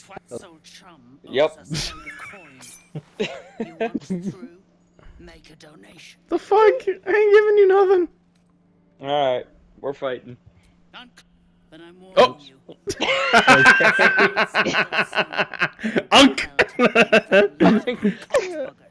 Twat's old chum Yep. owes us a load of coin. You want through? Make a donation. The fuck? I ain't giving you nothing. Alright, we're fighting. Then I'm warning Oh. you. Unk!